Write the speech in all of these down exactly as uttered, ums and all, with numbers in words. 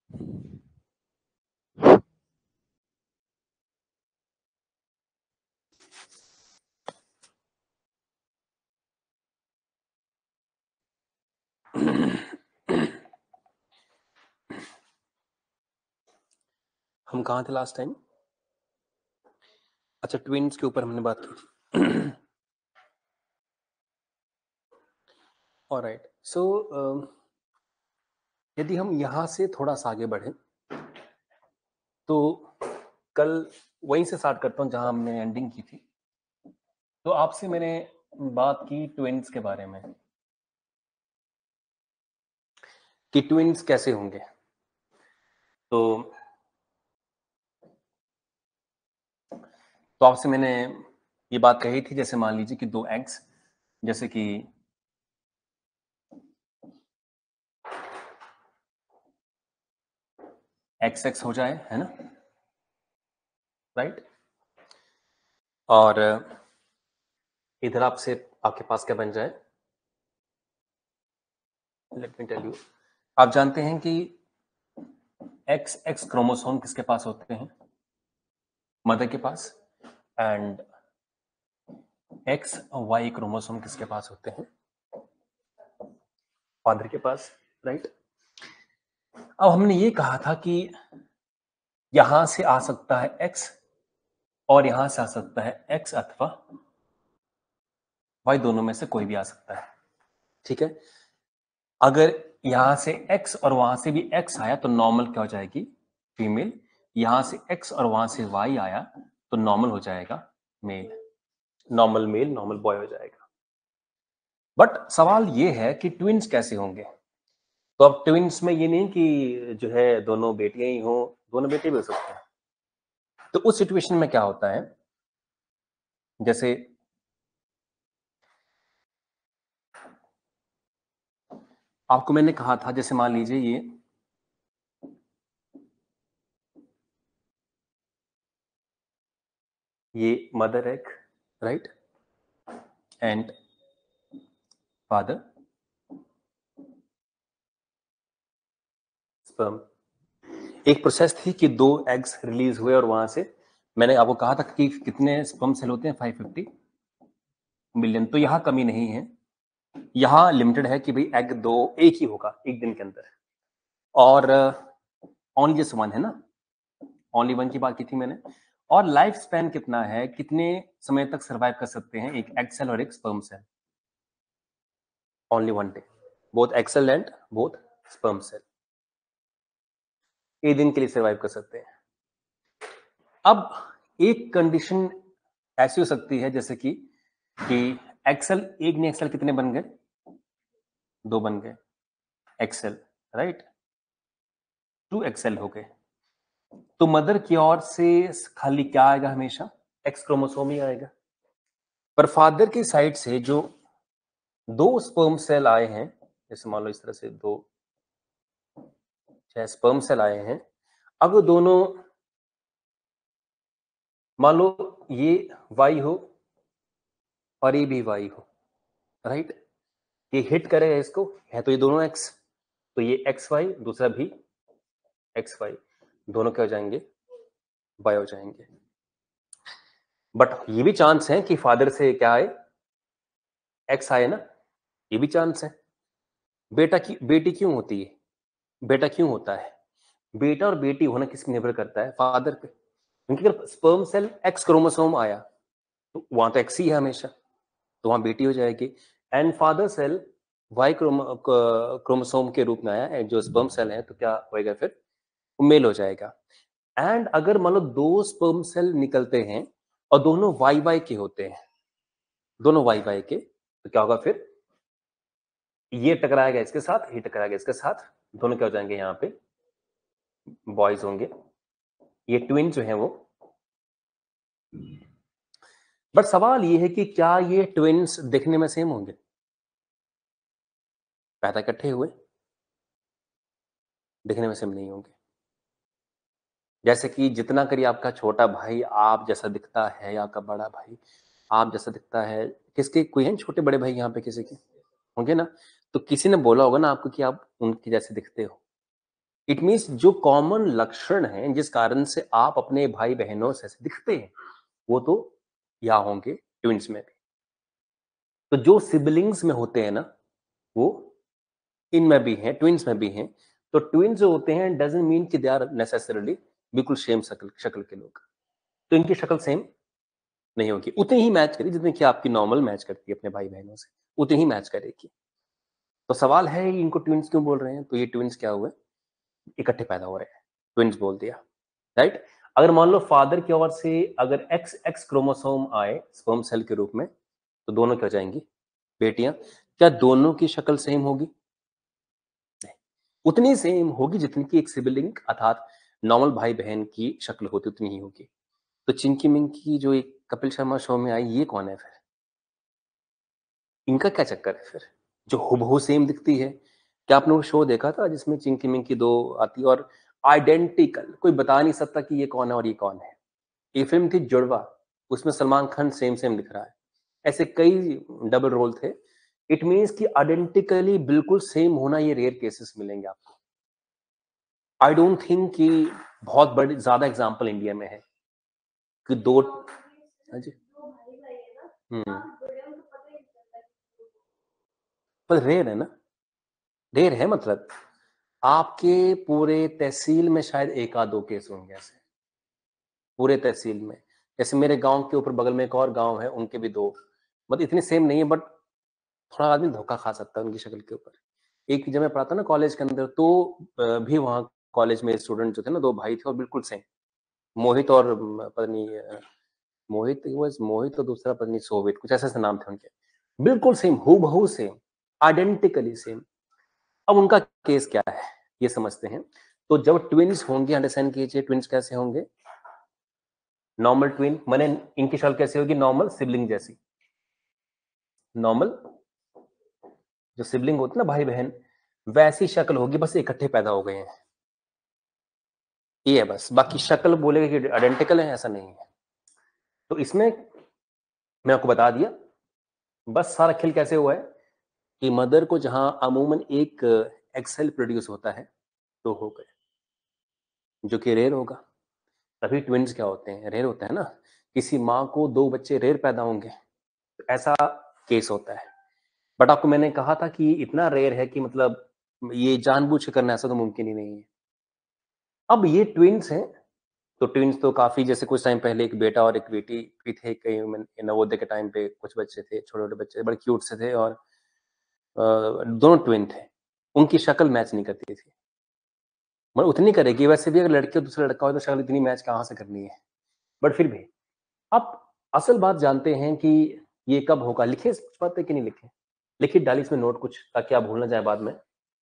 हम कहाँ थे लास्ट टाइम? अच्छा, ट्विन्स के ऊपर हमने बात की थी। ऑलराइट, सो यदि हम यहाँ से थोड़ा सा आगे बढ़े तो कल वहीं से स्टार्ट करता हूँ जहाँ हमने एंडिंग की थी। तो आपसे मैंने बात की ट्विन्स के बारे में कि ट्विन्स कैसे होंगे। तो तो आपसे मैंने ये बात कही थी, जैसे मान लीजिए कि दो एग्स, जैसे कि एक्स एक्स हो जाए, है ना, राइट। और इधर आपसे आपके पास क्या बन जाए, लेट मी टेल यू। आप जानते हैं कि एक्स एक्स क्रोमोसोम किसके पास होते हैं? मदर के पास। एंड एक्स वाई क्रोमोसोम किसके पास होते हैं? फादर के पास, राइट। अब हमने ये कहा था कि यहां से आ सकता है एक्स और यहां से आ सकता है एक्स अथवा वाई, दोनों में से कोई भी आ सकता है, ठीक है। अगर यहां से एक्स और वहां से भी एक्स आया तो नॉर्मल क्या हो जाएगी? फीमेल। यहां से एक्स और वहां से वाई आया तो नॉर्मल हो जाएगा male. Normal male, normal boy हो जाएगा। बट सवाल ये है कि ट्विन्स कैसे होंगे? तो अब ट्विन्स में ये नहीं कि जो है दोनों बेटियां ही हो, दोनों बेटे भी हो सकते हैं। तो उस सिचुएशन में क्या होता है, जैसे आपको मैंने कहा था, जैसे मान लीजिए ये ये mother egg, right, and father sperm. एक प्रोसेस थी कि दो एग्स रिलीज हुए और वहां से मैंने आपको कहा था कि कितने स्पर्म सेल होते हैं, फाइव फिफ्टी मिलियन। तो यहां कमी नहीं है, यहां लिमिटेड है कि भाई एग दो एक ही होगा एक दिन के अंदर, और ओनली जस्ट वन है ना, ओनली वन की बात की थी मैंने। और लाइफ स्पैन कितना है, कितने समय तक सर्वाइव कर सकते हैं एक एग सेल और एक sperm cell? Only one day, both egg cell and both sperm cell एक दिन के लिए सर्वाइव कर सकते हैं। अब एक कंडीशन ऐसी हो सकती है, जैसे कि कि एक्सेल, एक ने एक्सेल कितने बन गए? दो बन गए एक्सेल, राइट, टू एक्सेल हो गए। तो मदर की ओर से खाली क्या आएगा? हमेशा एक्स क्रोमोसोम ही आएगा। पर फादर की साइड से जो दो स्पर्म सेल आए हैं, जैसे मान लो इस तरह से दो चाहे स्पर्म सेल आए हैं, अगर दोनों मान लो ये वाई हो और ये भी वाई हो, राइट, ये हिट करेगा इसको, है तो ये दोनों एक्स, तो ये एक्स वाई, दूसरा भी एक्स वाई, दोनों क्या हो जाएंगे? वाई हो जाएंगे। बट ये भी चांस है कि फादर से क्या आए? एक्स आए ना, ये भी चांस है। बेटा की बेटी क्यों होती है? बेटा क्यों होता है? बेटा और बेटी होना किस पे निर्भर करता है? फादर पे। क्योंकि अगर स्पर्म सेल एक्स क्रोमोसोम आया तो वहां तो एक्स ही है हमेशा, तो वहां बेटी हो जाएगी। And father cell Y chromosome के रूप में आया, जो स्पर्म सेल है, तो क्या होएगा फिर? वो मेल हो जाएगा। एंड अगर मान लो दो स्पर्म सेल निकलते हैं और दोनों वाई वाई के होते हैं, दोनों वाई वाई के, तो क्या होगा फिर? ये टकराएगा इसके साथ, ये टकराएगा इसके साथ, दोनों क्या हो जाएंगे? यहाँ पे बॉयज होंगे, ये ट्विन जो है वो। बट सवाल ये है कि क्या ये ट्विन्स दिखने में सेम होंगे? पैदा इकट्ठे हुए, दिखने में सेम नहीं होंगे। जैसे कि जितना करिए आपका छोटा भाई आप जैसा दिखता है, या आपका बड़ा भाई आप जैसा दिखता है, किसके कोई है छोटे बड़े भाई यहाँ पे? किसी के होंगे ना। तो किसी ने बोला होगा ना आपको कि आप उनके जैसे दिखते हो, इट मीन्स जो कॉमन लक्षण हैं जिस कारण से आप अपने भाई बहनों से दिखते हैं वो तो यहाँ होंगे ट्विंस में भी। तो जो सिबलिंग्स में होते हैं ना वो इनमें भी हैं, ट्विंस में भी हैं। तो ट्विंस जो होते हैं डजंट मीन कि दे आर नेसेसरली बिल्कुल सेम शक्ल शक्ल के लोग। तो इनकी शक्ल सेम नहीं होगी, उतनी ही मैच करेगी जितनी कि आपकी नॉर्मल मैच करती है अपने भाई बहनों से, उतनी ही मैच करेगी। तो सवाल है इनको ट्विंस क्यों बोल रहे हैं? तो ये ट्विंस क्या हुए, इकट्ठे पैदा हो रहे हैं, ट्विंस बोल दिया, राइट। अगर मान लो फादर की ओर से अगर एक्स एक्स क्रोमोसोम आए स्पर्म सेल के रूप में तो दोनों क्या हो जाएंगी, बेटियां। क्या दोनों की शक्ल सेम होगी? नहीं, उतनी सेम होगी जितनी की एक सिबलिंग अर्थात नॉर्मल भाई बहन की शक्ल होती उतनी ही होगी। तो चिंकी मिंकी जो एक कपिल शर्मा शो में आई ये कौन है फिर? इनका क्या चक्कर है फिर जो हुबहू सेम दिखती है? क्या आपने वो शो देखा था जिसमें चिंकी मिंकी दो आती और आइडेंटिकल, कोई बता नहीं सकता कि ये कौन है और ये कौन है। ये फिल्म थी जुड़वा, उसमें सलमान खान सेम सेम दिख रहा है। ऐसे कई डबल रोल थे। इट मीन्स कि आइडेंटिकली बिल्कुल सेम होना ये रेयर केसेस मिलेंगे आपको। आई डोंट थिंक कि बहुत बड़ी ज्यादा एग्जांपल इंडिया में है कि दो। हाँ जी। हम्म पर रेयर है ना, रेयर है मतलब आपके पूरे तहसील में शायद एक आध दो केस होंगे ऐसे, पूरे तहसील में। जैसे मेरे गांव के ऊपर बगल में एक और गांव है, उनके भी दो, मतलब इतने सेम नहीं है बट थोड़ा आदमी धोखा खा सकता है उनकी शक्ल के ऊपर। एक जब मैं पढ़ा था ना कॉलेज के अंदर तो भी वहाँ कॉलेज में स्टूडेंट जो थे ना दो भाई थे और बिल्कुल सेम, मोहित और पता नहीं मोहित वाज मोहित और दूसरा पता नहीं सोवित, कुछ ऐसे ऐसे नाम थे उनके, बिल्कुल सेम, हूबहू सेम, आइडेंटिकली सेम। अब उनका केस क्या है ये समझते हैं। तो जब ट्विन्स होंगे, अंडरस्टैंड कीजिए ट्विन्स कैसे होंगे। नॉर्मल ट्विन माने इनकी शक्ल कैसे होगी, नॉर्मल सिबलिंग जैसी। नॉर्मल जो सिबलिंग होती है ना भाई बहन वैसी शक्ल होगी, बस इकट्ठे पैदा हो गए हैं, ये है बस। बाकी शक्ल बोलेगा कि आइडेंटिकल है, ऐसा नहीं है। तो इसमें मैं आपको बता दिया बस सारा खेल कैसे हुआ है कि मदर को जहां अमूमन एक एक्सेल प्रोड्यूस होता है तो हो गए, जो कि रेयर होगा। तभी ट्विन्स क्या होते हैं, रेयर होता है ना। किसी माँ को दो बच्चे रेयर पैदा होंगे तो ऐसा केस होता है। बट आपको मैंने कहा था कि इतना रेयर है कि मतलब ये जानबूझ के करना ऐसा तो मुमकिन ही नहीं है। अब ये ट्विन्स हैं तो ट्विन्स तो काफी, जैसे कुछ टाइम पहले एक बेटा और एक बेटी भी थे, कई नवोदय के टाइम पे कुछ बच्चे थे, छोटे छोटे बच्चे बड़े क्यूट से थे और अ, दोनों ट्विन थे। उनकी शक्ल मैच नहीं करती थी, मतलब उतनी करेगी वैसे भी, अगर लड़की और दूसरा लड़का हो तो शक्ल इतनी मैच कहाँ से करनी है। बट फिर भी आप असल बात जानते हैं कि ये कब होगा, लिखे कुछ बातें कि नहीं लिखे, लिखित डाली इसमें नोट कुछ ताकि आप भूल ना जाए बाद में।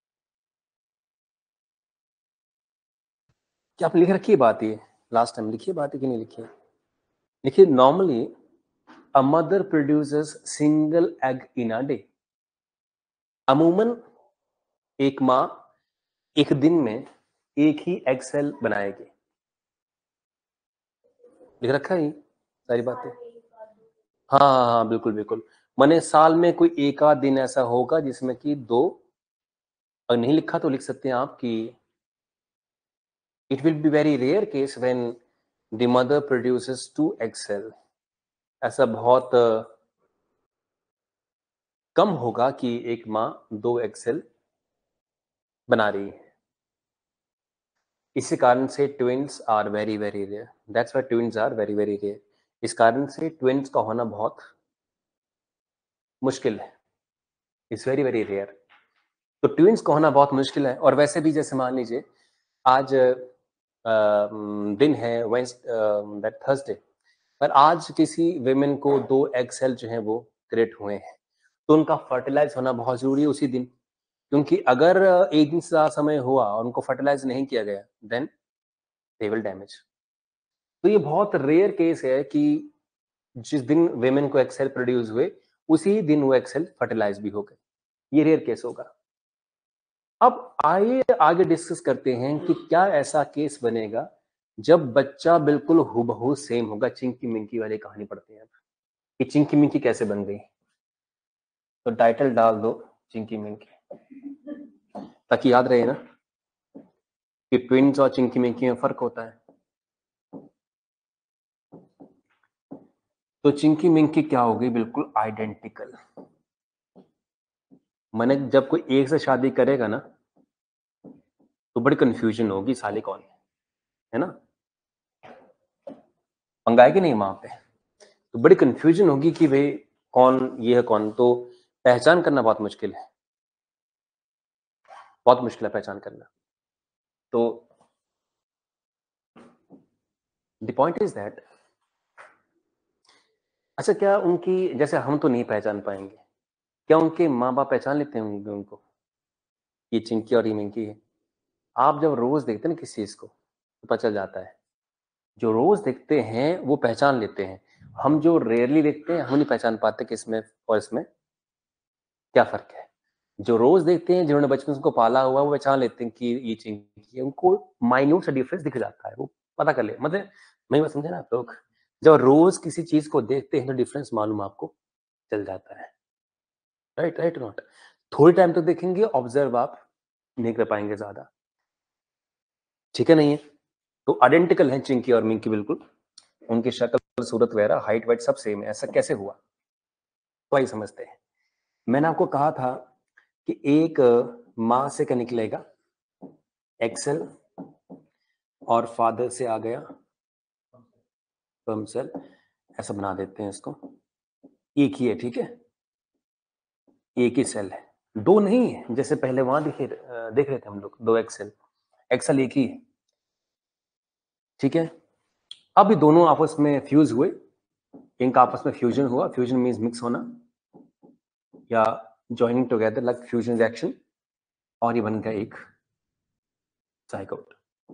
क्या आप लिख रखी है बात, ये लास्ट टाइम लिखी है बात है कि नहीं लिखी है? देखिए normally a mother produces single egg in a day. अमूमन एक माँ एक दिन में एक ही एग सेल बनाएगी, लिख रखा है ये सारी बातें। हाँ हाँ हाँ बिल्कुल बिल्कुल, माने साल में कोई एक आध दिन ऐसा होगा जिसमें कि दो, अगर नहीं लिखा तो लिख सकते हैं आप कि it will be very rare case when the mother produces two egg cell. ऐसा बहुत अ, कम होगा कि एक माँ दो एग सेल बना रही है। इसी कारण से twins are very very rare, that's why twins are very very rare. इस कारण से ट्विन्स का होना बहुत मुश्किल है, इट्स वेरी वेरी रेयर। तो ट्विन्स का होना बहुत मुश्किल है। और वैसे भी जैसे मान लीजिए आज अ, दिन है वेंस थर्सडे, पर आज किसी वेमेन को दो एग सेल जो है वो क्रिएट हुए हैं तो उनका फर्टिलाइज होना बहुत जरूरी है उसी दिन, क्योंकि अगर एक दिन से ज्यादा समय हुआ और उनको फर्टिलाइज नहीं किया गया देन दे विल डैमेज। तो ये बहुत रेयर केस है कि जिस दिन वेमेन को एग सेल प्रोड्यूस हुए उसी दिन वो एग सेल फर्टिलाइज भी हो गए, ये रेयर केस होगा। अब आइए आगे डिस्कस करते हैं कि क्या ऐसा केस बनेगा जब बच्चा बिल्कुल हूबहू सेम होगा। चिंकी मिंकी वाली कहानी पढ़ते हैं कि चिंकी मिंकी कैसे बन गई। तो टाइटल डाल दो चिंकी मिंकी ताकि याद रहे ना। कि ट्विन्स और चिंकी मिंकी में फर्क होता है। तो चिंकी मिंकी क्या होगी, बिल्कुल आइडेंटिकल। मैंने जब कोई एक से शादी करेगा ना तो बड़ी कंफ्यूजन होगी साले कौन है ना, पंगा है कि नहीं वहां पे, तो बड़ी कंफ्यूजन होगी कि भाई कौन ये है कौन, तो पहचान करना बहुत मुश्किल है, बहुत मुश्किल है पहचान करना। तो द पॉइंट इज दैट, अच्छा क्या उनकी, जैसे हम तो नहीं पहचान पाएंगे, क्या उनके माँ बाप पहचान लेते होंगे उनको, ये चिंकी और ये मिंकी है? आप जब रोज देखते हैं ना किसी चीज को तो पता चल जाता है, जो रोज देखते हैं वो पहचान लेते हैं, हम जो रेयरली देखते हैं हम नहीं पहचान पाते कि इसमें और इसमें क्या फर्क है। जो रोज देखते हैं, जिन्होंने बचपन से उनको पाला हुआ, वो पहचान लेते हैं कि ये चिंकी है, उनको माइन्यूट सा डिफरेंस दिख जाता है, वो पता कर ले, मतलब मैं बात समझे ना आप लोग, जब रोज किसी चीज को देखते हैं तो डिफरेंस मालूम आपको चल जाता है, राइट राइट नॉट। थोड़ी टाइम तक देखेंगे, ऑब्जर्व आप नहीं कर पाएंगे ज्यादा, ठीक है नहीं है। तो आइडेंटिकल है चिंकी और मिंकी बिल्कुल, उनकी शक्ल सूरत वगैरह हाइट वाइट सब सेम है, ऐसा कैसे हुआ तो आइए समझते हैं। मैंने आपको कहा था कि एक माँ से क्या निकलेगा, एक्सेल, और फादर से आ गया स्पर्म सेल, ऐसा बना देते हैं इसको, एक ही है, ठीक है, एक ही सेल है, दो नहीं है जैसे पहले वहां दिखे देख रहे थे हम लोग, दो एक्सेल, एक्सेल एक ही है, ठीक है। अब ये दोनों आपस में फ्यूज हुए, इनका आपस में फ्यूजन हुआ, फ्यूजन मींस मिक्स होना या joining together like fusion reaction, और ये बन गया एक जायगोट,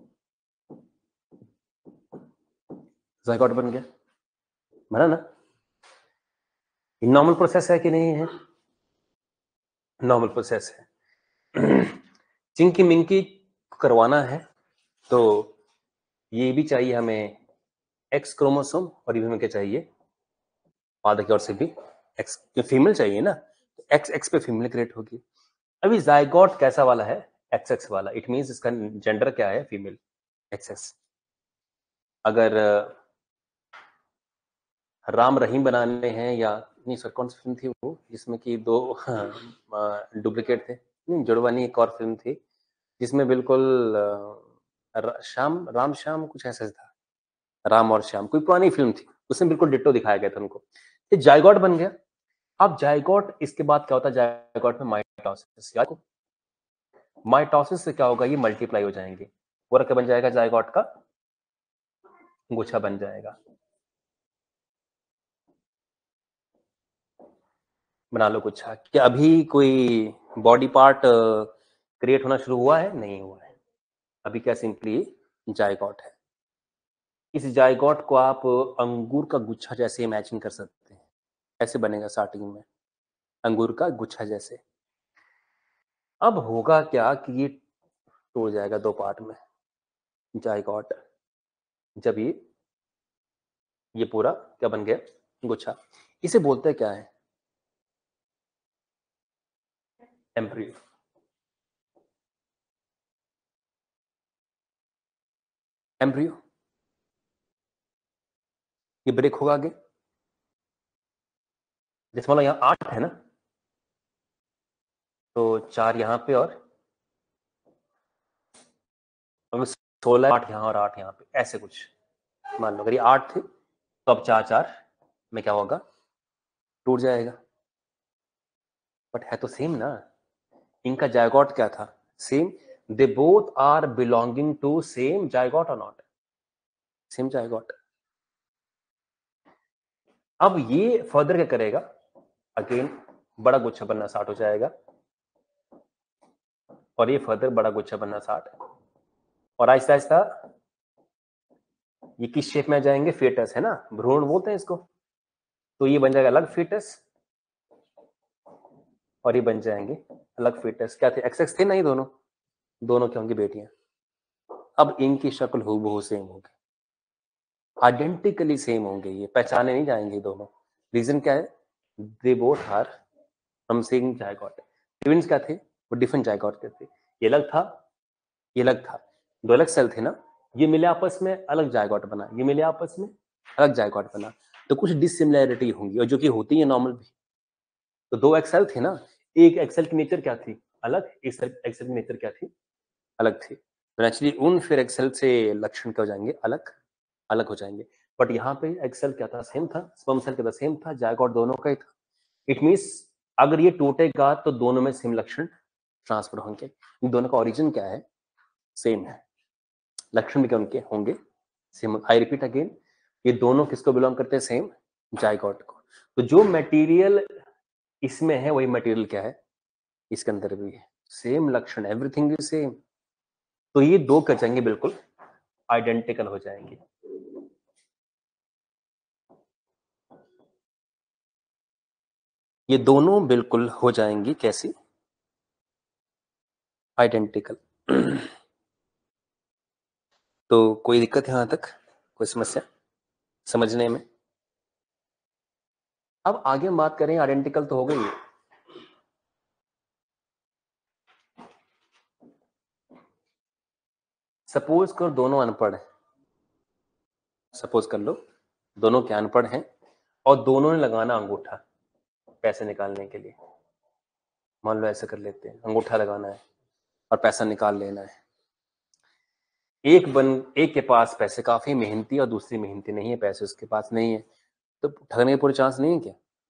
जायगोट बन गया, बना ना। नॉर्मल प्रोसेस है कि नहीं है, नॉर्मल प्रोसेस है। चिंकी मिंकी करवाना है तो ये भी चाहिए हमें एक्स क्रोमोसोम, और ये हमें क्या चाहिए, फादर की ओर से भी एक्स, फीमेल चाहिए ना, तो एक्स एक्स पे फीमेल क्रिएट होगी। अभी जायगोट कैसा वाला है, एक्स एक्स वाला, इट मींस इसका जेंडर क्या है, फीमेल, एक्स एक्स। अगर राम रहीम बनाने हैं, या नहीं सर कौन सी फिल्म थी वो जिसमें कि दो डुप्लीकेट थे, नहीं जुड़वा नहीं, एक और फिल्म थी जिसमें बिल्कुल अ, श्याम राम श्याम कुछ ऐसा था, राम और श्याम, कोई पुरानी फिल्म थी, उसमें बिल्कुल डिट्टो दिखाया गया था उनको। ये जायगोट बन गया। अब जायगोट इसके बाद क्या होता है, जायगोट में माइटोसिस, याद, माइटोसिस से क्या होगा, ये मल्टीप्लाई हो जाएंगे, पूरा क्या बन जाएगा, जायगोट का गुच्छा बन जाएगा। बना लो गुच्छा। क्या अभी कोई बॉडी पार्ट क्रिएट होना शुरू हुआ है, नहीं हुआ है, अभी क्या सिंपली जायगोट है। इस जायगोट को आप अंगूर का गुच्छा जैसे इमेजिन कर सकते हैं, ऐसे बनेगा स्टार्टिंग में, अंगूर का गुच्छा जैसे। अब होगा क्या कि ये टूट जाएगा दो पार्ट में, जायगोट, जब ये ये पूरा क्या बन गया, गुच्छा। इसे बोलते हैं क्या है, एम्ब्रियो। एम्ब्रियो, ये ब्रेक होगा आगे, जैसे मान लो यहाँ आठ है ना, तो चार यहाँ पे और सोलह, आठ यहाँ और आठ यहाँ पे, ऐसे कुछ मान लो, अगर ये आठ थे तो अब चार चार में क्या होगा, टूट जाएगा। बट है तो सेम ना, इनका जायगोट क्या था, same, they both are belonging to same zygote और नॉट, सेम जायगोट। अब ये फर्दर क्या करेगा, अगेन बड़ा गुच्छा बनना स्टार्ट हो जाएगा, और ये फर्दर बड़ा गुच्छा बनना स्टार्ट, और आहिस्ता आहिस्ता ये किस शेप में आ जाएंगे, फेटस है ना, भ्रूण बोलते हैं इसको, तो ये बन जाएगा अलग फेटस, और ये बन जाएंगे अलग फेटस। क्या थे, एक्स एक्स थे ना, ये दोनों दोनों क्या होंगी, बेटियां। अब इनकी शक्ल हूबहू सेम होगी, आइडेंटिकली सेम होंगे, ये पहचाने नहीं जाएंगे दोनों। रीजन क्या है, they both are from same zygote. Twins क्या थे, वो डिफरेंट जायगोट के थे, ये अलग था, ये अलग था, दो अलग सेल थे ना, ये मिले आपस में, अलग जायगोट बना, ये मिले आपस में, अलग जायगोट बना, तो कुछ डिसिमिलैरिटी होंगी, और जो कि होती है नॉर्मल भी। तो दो एक्सेल थे ना, एक एक्सेल की नेचर क्या थी, अलग, एक एक्सेल की नेचर क्या थी, अलग थी। तो नेचुरली उन फिर एक्सेल से लक्षण क्या हो जाएंगे, अलग अलग हो जाएंगे। बट यहाँ पे एक्सेल क्या था, सेम था, स्पर्म सेल क्या था, सेम था, जायगोट दोनों का ही था। इट मीन्स अगर ये टूटेगा तो दोनों में सेम लक्षण ट्रांसफर होंगे। दोनों का ओरिजिन क्या है, सेम है, लक्षण भी क्या उनके होंगे सेम। आई रिपीट अगेन, ये दोनों किसको बिलोंग करते हैं, सेम जायगोट को। तो जो मटेरियल इसमें है वही मटेरियल क्या है इसके अंदर भी है, सेम लक्षण, एवरीथिंग इज सेम। तो ये दो कर जाएंगे बिल्कुल आइडेंटिकल हो जाएंगे। ये दोनों बिल्कुल हो जाएंगी कैसी, आइडेंटिकल। तो कोई दिक्कत है यहां तक, कोई समस्या समझने में? अब आगे हम बात करें, आइडेंटिकल तो हो गई, सपोज कर दोनों अनपढ़ है, सपोज कर लो दोनों क्या अनपढ़ हैं और दोनों ने लगाना अंगूठा पैसे निकालने के लिए। मान लो ऐसे कर लेते हैं, अंगूठा लगाना है और पैसा निकाल लेना है। एक बन एक के पास पैसे काफी मेहनती और दूसरी मेहनती नहीं है, पैसे उसके पास नहीं है, तो ठगने के पूरे चांस नहीं है क्या?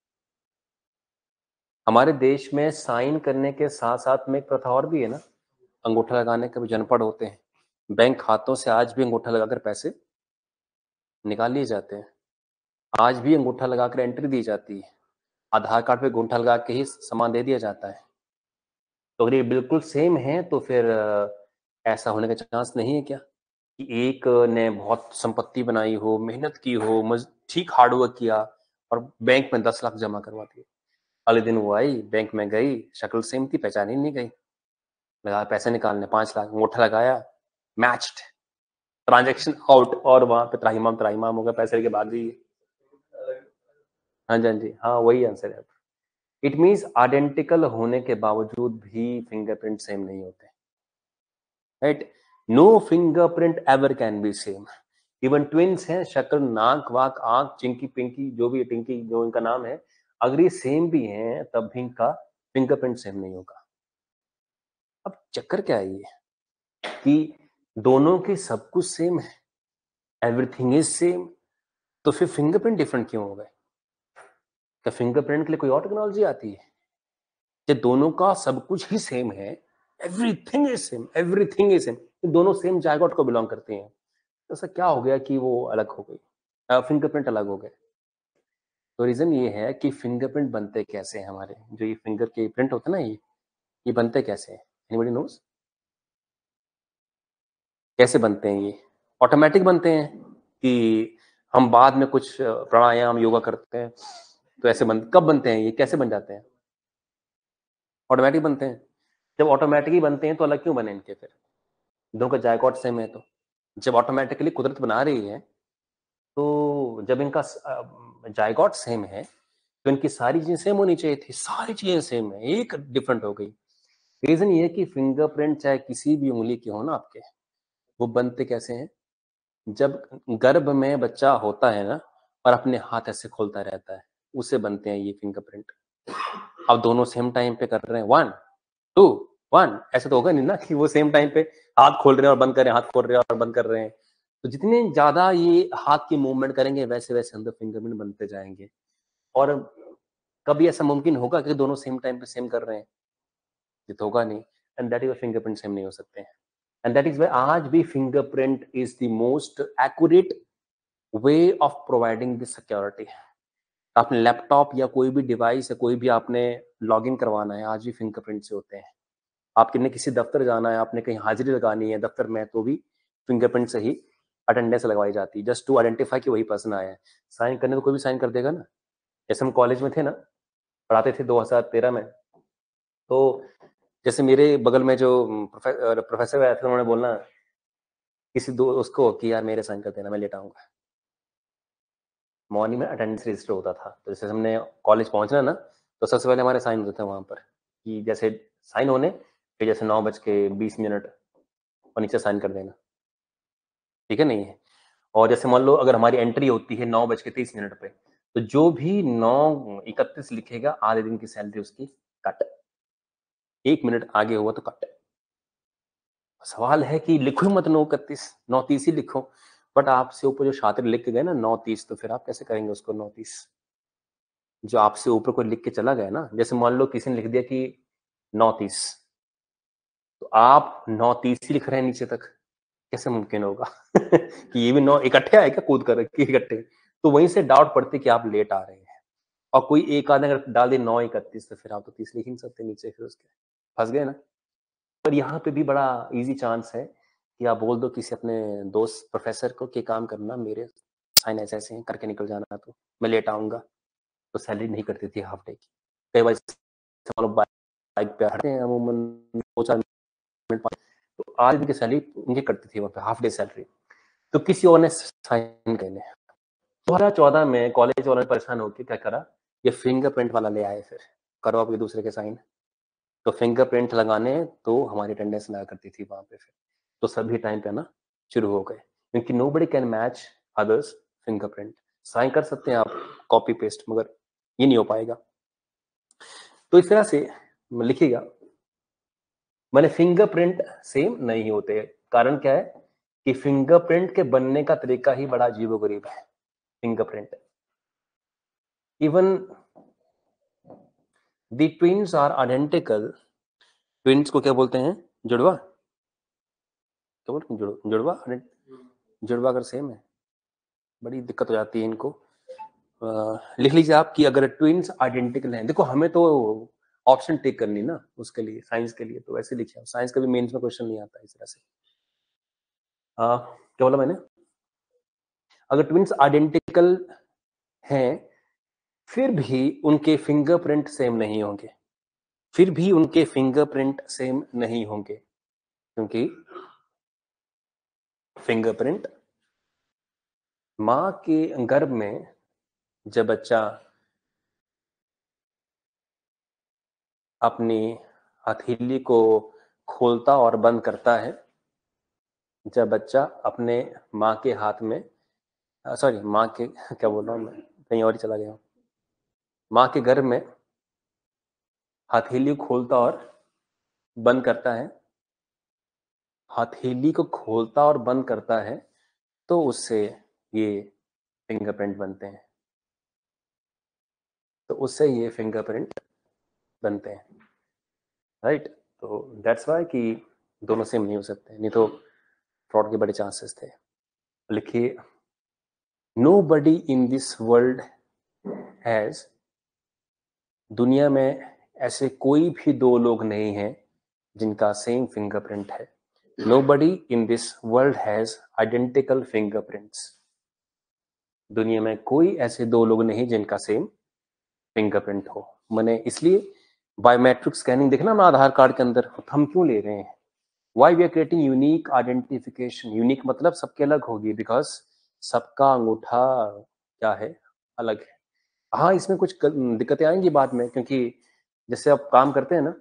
हमारे देश में साइन करने के साथ साथ में एक प्रथा और भी है ना, अंगूठा लगाने के भी जनपद होते हैं। बैंक खातों से आज भी अंगूठा लगाकर पैसे निकाल लिए जाते हैं, आज भी अंगूठा लगाकर एंट्री दी जाती है, आधार कार्ड पे अंगूठा लगा के ही सामान दे दिया जाता है। तो अगर ये बिल्कुल सेम है तो फिर ऐसा होने का चांस नहीं है क्या कि एक ने बहुत संपत्ति बनाई हो, मेहनत की हो, मज ठीक हार्डवर्क किया और बैंक में दस लाख जमा करवा दिए। अगले दिन वो आई, बैंक में गई, शक्ल सेम थी, पहचान ही नहीं गई, लगा पैसे निकालने, पांच लाख अंगूठा लगाया, मैच्ड, ट्रांजेक्शन आउट, और वहां पे त्राहिमाम त्राहिमाम हो गया, पैसे लेके भाग गई। हाँ जी, हाँ जी, हाँ वही आंसर है। इट मीन्स आइडेंटिकल होने के बावजूद भी फिंगरप्रिंट सेम नहीं होते, right? No fingerprint ever can be same. Even twins हैं, शक्ल, नाक, वाक, आंख, चिंकी पिंकी, जो भी टिंकी जो इनका नाम है, अगर ये सेम भी हैं तब भी इनका फिंगरप्रिंट सेम नहीं होगा। अब चक्कर क्या है ये कि दोनों के सब कुछ सेम है, एवरीथिंग इज सेम, तो फिर फिंगरप्रिंट डिफरेंट क्यों हो गए? क्या फिंगरप्रिंट के लिए कोई और टेक्नोलॉजी आती है? कि दोनों का सब कुछ ही सेम है, everything is same, everything is same, दोनों सेम जायगोट को बिलोंग करते हैं, तो ऐसा क्या हो गया कि वो अलग हो गई, फिंगरप्रिंट अलग हो गए? तो रीजन ये है कि फिंगरप्रिंट बनते कैसे हैं हमारे, जो ये फिंगर के प्रिंट होते हैं ना, ये ये बनते कैसे हैं? एनीबॉडी नोज कैसे बनते हैं? ये ऑटोमेटिक बनते हैं कि हम बाद में कुछ प्राणायाम योगा करते हैं तो ऐसे बन कब बनते हैं, ये कैसे बन जाते हैं? ऑटोमेटिक बनते हैं। जब ऑटोमेटिकली बनते हैं तो अलग क्यों बने इनके फिर? दोनों का जायगोट सेम है, तो जब ऑटोमेटिकली कुदरत बना रही है तो जब इनका जायगोट सेम है तो इनकी सारी चीजें सेम होनी चाहिए थी, सारी चीजें सेम है, एक डिफरेंट हो गई। रीजन ये है कि फिंगरप्रिंट चाहे किसी भी उंगली के हो ना आपके, वो बनते कैसे हैं? जब गर्भ में बच्चा होता है ना और अपने हाथ ऐसे खोलता रहता है, उसे बनते हैं ये फिंगरप्रिंट। अब दोनों सेम टाइम पे कर रहे हैं, वन टू वन, ऐसा तो होगा नहीं ना कि वो सेम टाइम पे हाथ खोल रहे हैं और बंद कर रहे हैं, हाथ खोल रहे हैं और बंद कर रहे हैं। तो जितने ज्यादा ये हाथ की मूवमेंट करेंगे वैसे वैसे अंदर फिंगरप्रिंट बनते जाएंगे। और कभी ऐसा मुमकिन होगा कि दोनों सेम टाइम पे सेम कर रहे हैं? ये तो होगा नहीं, and that is fingerprint same नहीं हो सकते हैं। एंड दैट इज वाई आज भी fingerprint is the most accurate way of providing the security. आपने लैपटॉप या कोई भी डिवाइस या कोई भी आपने लॉगिन करवाना है, आज भी फिंगरप्रिंट से होते हैं। आपके ने किसी दफ्तर जाना है, आपने कहीं हाजिरी लगानी है दफ्तर में, तो भी फिंगरप्रिंट से ही अटेंडेंस लगवाई जाती है, जस्ट टू आइडेंटिफाई कि वही पर्सन आया है। साइन करने तो कोई भी साइन कर देगा ना। जैसे हम कॉलेज में थे ना, पढ़ाते थे दो हज़ार तेरह में, तो जैसे मेरे बगल में जो प्रोफे, प्रोफेसर आए थे, उन्होंने बोलना किसी दो उसको कि यार मेरे साइन कर देना, मैं लेट आऊंगा। मॉर्निंग में अटेंडेंस रजिस्टर होता था, तो जैसे हमने कॉलेज पहुंचना ना, तो सबसे पहले हमारे साइन होते थे वहां पर, कि जैसे साइन होने, फिर जैसे नौ बज के बीस मिनट और नीचे साइन कर देना। ठीक है नहीं है। और जैसे मान लो अगर हमारी एंट्री होती है नौ बज के तीस मिनट पे, तो जो भी नौ इकतीस लिखेगा आधे दिन की सैलरी उसकी कट। एक मिनट आगे हुआ तो कट। सवाल है कि लिखो मत नौ इकतीस, नौ तीस ही लिखो, बट आपसे ऊपर जो छात्र लिख के गए ना नौ तीस, तो फिर आप कैसे करेंगे उसको नौ तीस? जो आपसे ऊपर कोई लिख के चला गया ना, जैसे मान लो किसी ने लिख दिया कि नौ तीस, तो आप नौ तीस ही लिख रहे हैं नीचे तक, कैसे मुमकिन होगा? कि ये भी नौ इकट्ठे आए क्या कूद कर कि इकट्ठे? तो वहीं से डाउट पड़ती कि आप लेट आ रहे हैं। और कोई एक आधा अगर डाल दे नौ इकतीस, तो फिर आप तो तीस लिख ही नहीं सकते नीचे, फिर उसके फंस गए ना। पर यहाँ पे भी बड़ा इजी चांस है कि आप बोल दो किसी अपने दोस्त प्रोफेसर को कि काम करना, मेरे साइन ऐसे ऐसे हैं, करके निकल जाना, तो मैं लेट आऊंगा। तो सैलरी नहीं करती थी हाफ डे की। कई बार बाइक पे हटते हैं अमूमन दो चार मिनट, तो आज उनकी सैलरी उनकी कटती थी वहाँ पे हाफ डे सैलरी। तो किसी और ने साइन करने, दो हज़ार चौदह में कॉलेज वालों ने परेशान होकर क्या करा, ये फिंगरप्रिंट वाला ले आए, फिर करो आप एक दूसरे के साइन। तो फिंगरप्रिंट लगाने तो हमारी अटेंडेंस लगा करती थी वहां पे, फिर तो सभी टाइम पे ना शुरू हो गए, क्योंकि nobody can match others fingerprint. Sign कर सकते हैं आप कॉपी पेस्ट, मगर ये नहीं हो पाएगा। तो इस तरह से लिखिएगा, मैंने फिंगरप्रिंट सेम नहीं होते। कारण क्या है कि फिंगरप्रिंट के बनने का तरीका ही बड़ा अजीबोगरीब है। Fingerprint, even the twins are identical. Twins को क्या बोलते हैं? जुड़वा। क्या बोलते हैं? जुड़ जुड़वा जुड़वा अगर सेम है, बड़ी दिक्कत हो जाती है इनको। आ, लिख लीजिए आप कि अगर ट्विन्स आइडेंटिकल हैं, देखो हमें तो ऑप्शन टेक करनी ना उसके लिए, साइंस के लिए, तो वैसे लिखिए। साइंस का भी मेंस में क्वेश्चन नहीं आता इस तरह से। आ, क्या बोला मैंने? अगर ट्विन्स आइडेंटिकल हैं फिर भी उनके फिंगरप्रिंट सेम नहीं होंगे, फिर भी उनके फिंगरप्रिंट सेम नहीं होंगे, क्योंकि फिंगरप्रिंट मां के गर्भ में जब बच्चा अपनी हथेली को खोलता और बंद करता है, जब बच्चा अपने माँ के हाथ में, सॉरी माँ के क्या बोल रहा हूँ मैं, कहीं और ही चला गया हूँ। माँ के गर्भ में हथेली खोलता और बंद करता है, हथेली को खोलता और बंद करता है, तो उससे ये फिंगरप्रिंट बनते हैं, तो उससे ये फिंगरप्रिंट बनते हैं, राइट। तो दैट्स वाई कि दोनों सेम नहीं हो सकते, नहीं तो फ्रॉड के बड़े चांसेस थे। लिखिए, nobody in this world has, दुनिया में ऐसे कोई भी दो लोग नहीं हैं जिनका सेम फिंगरप्रिंट है। Nobody in this world has identical fingerprints. दुनिया में कोई ऐसे दो लोग नहीं जिनका सेम फिंगरप्रिंट हो। मैंने इसलिए बायोमेट्रिक स्कैनिंग देखना ना आधार कार्ड के अंदर, हम क्यों ले रहे हैं? Why we are creating unique identification. Unique मतलब सबके अलग होगी, बिकॉज सबका अंगूठा क्या है, अलग है। हाँ, इसमें कुछ दिक्कतें आएंगी बाद में, क्योंकि जैसे आप काम करते हैं ना,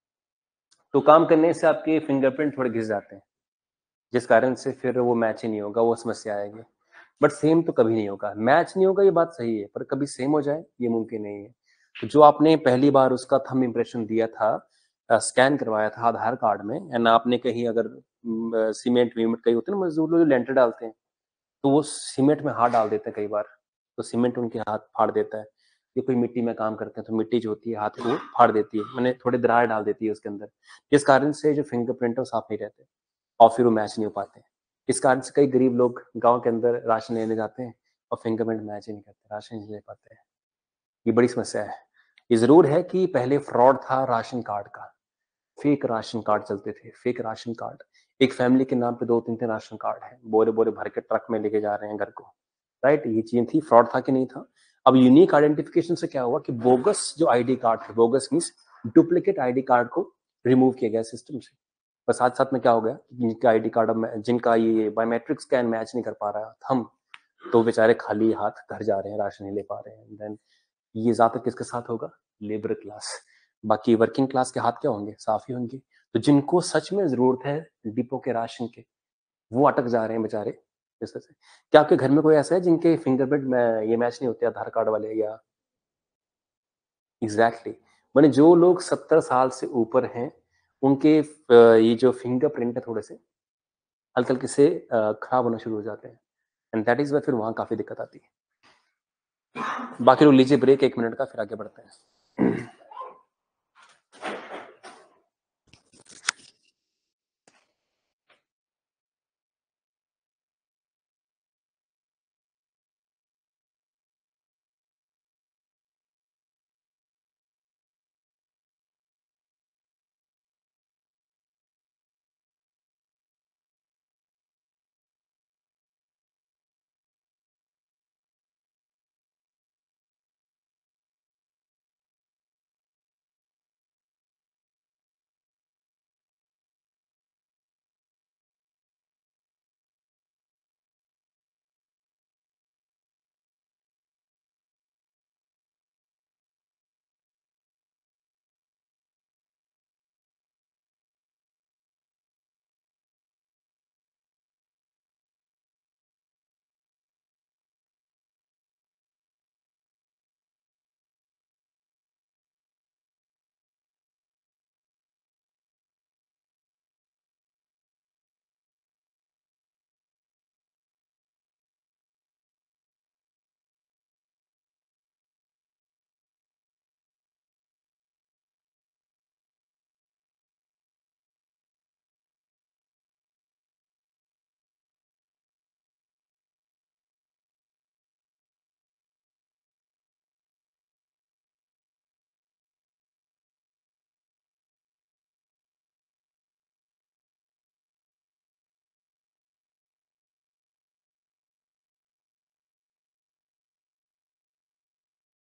तो काम करने से आपके फिंगरप्रिंट थोड़े घिस जाते हैं, जिस कारण से फिर वो मैच ही नहीं होगा, वो समस्या आएगी। बट सेम तो कभी नहीं होगा, मैच नहीं होगा ये बात सही है, पर कभी सेम हो जाए ये मुमकिन नहीं है। तो जो आपने पहली बार उसका थंब इम्प्रेशन दिया था, स्कैन करवाया था आधार कार्ड में, एंड आपने कहीं अगर सीमेंट वीमेंट कहीं होते हैं ना मजदूर लोग जो लेंटर डालते हैं, तो वो सीमेंट में हाथ डाल देते हैं कई बार, तो सीमेंट उनके हाथ फाड़ देता है। ये कोई मिट्टी में काम करते हैं तो मिट्टी जो होती है हाथ को फाड़ देती है, मैंने थोड़ी दरार डाल देती है उसके अंदर, जिस कारण से जो फिंगरप्रिंट है वो साफ नहीं रहते और फिर वो मैच नहीं हो पाते। इस कारण से कई गरीब लोग गांव के अंदर राशन लेने जाते हैं और फिंगरप्रिंट मैच ही नहीं करते, राशन नहीं ले पाते हैं। ये बड़ी समस्या है। ये जरूर है कि पहले फ्रॉड था राशन कार्ड का, फेक राशन कार्ड चलते थे, फेक राशन कार्ड। एक फैमिली के नाम पे दो तीन तीन राशन कार्ड है, बोरे बोरे भर के ट्रक में लेके जा रहे हैं घर को, राइट। ये चीज थी, फ्रॉड था कि नहीं था? अब यूनिक आइडेंटिफिकेशन से क्या हुआ कि बोगस जो आईडी कार्ड थे, bogus means duplicate ID card को रिमूव किया गया सिस्टम से। पर साथ साथ में क्या हो गया, जिनका आईडी कार्ड अब जिनका ये बायोमेट्रिक स्कैन मैच नहीं कर पा रहा हम, तो बेचारे खाली हाथ घर जा रहे हैं, राशन नहीं ले पा रहे हैं। देन ये ज्यादा किसके साथ होगा? Labour class. बाकी वर्किंग क्लास के हाथ क्या होंगे? साफ ही होंगे। तो जिनको सच में जरूरत है डिपो के राशन के, वो अटक जा रहे हैं बेचारे इस वजह से। क्या आपके घर में कोई ऐसा है जिनके फिंगरप्रिंट में ये मैच नहीं होते आधार कार्ड वाले या एग्जैक्टली माने जो लोग सत्तर साल से ऊपर हैं उनके अ, ये जो फिंगरप्रिंट है थोड़े से हल्के हल्के से अ, खराब होना शुरू हो जाते हैं एंड दैट इज वाई फिर वहां काफी दिक्कत आती है। बाकी लोग लीजिए ब्रेक एक मिनट का, फिर आगे बढ़ते हैं।